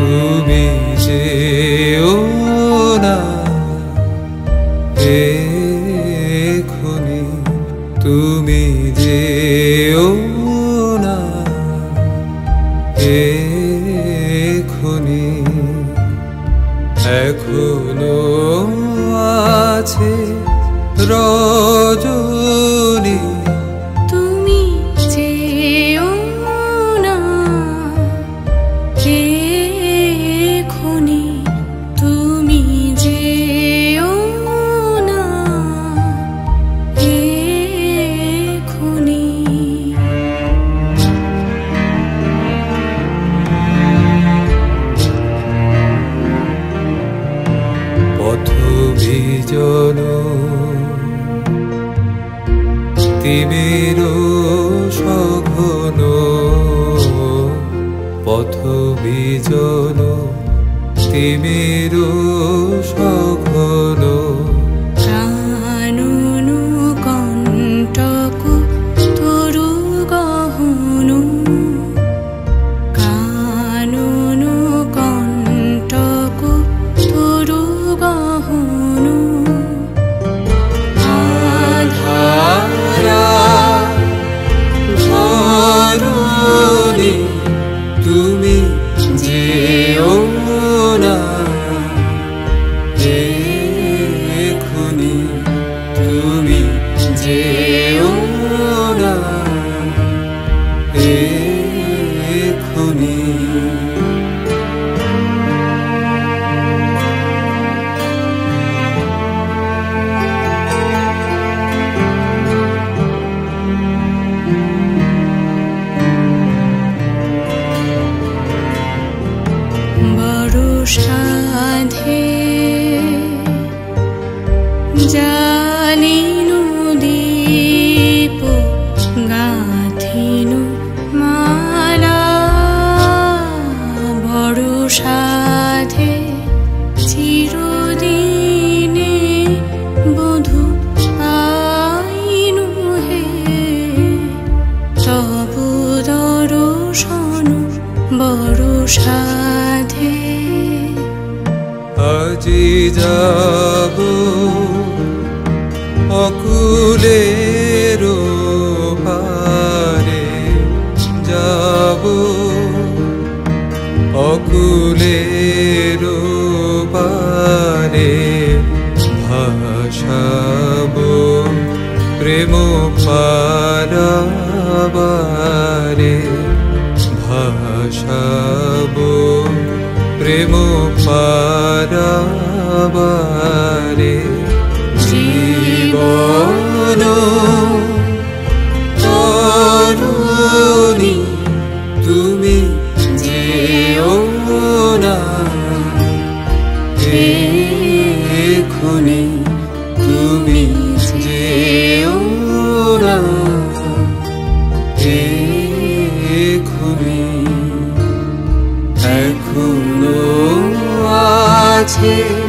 তুমি যেও না এখনি, তুমি যেও না এখনি। এখনো আছে রজনী, তুমি যেও না এখনি, তুমি যেও না এখনি। পথ বিজন তিমির সঘন, পথ বিজন তিমির সঘন। কানন কণ্টক তরু গহন, কানন কণ্টক তরু গহন। আধারা ধরণী, তুমি যেও না এখনি, তুমি যেও না এখনি। বড় সাধে জালিনু দীপ গাঁথিনু মালা, বড় সাধে চিরদিনে বধূ আইনু হে। তবু দর্শন বড় সাধে। আজি যাব অকুলের পারে, যাব অকুলের পারে। ভাসাব প্রেম পারাবারে, ভাসাব প্রেম পারাবারে। জীবন তরুণী, তুমি যেও না এখনি, তুমি যেও না এখনি। এখনো আছে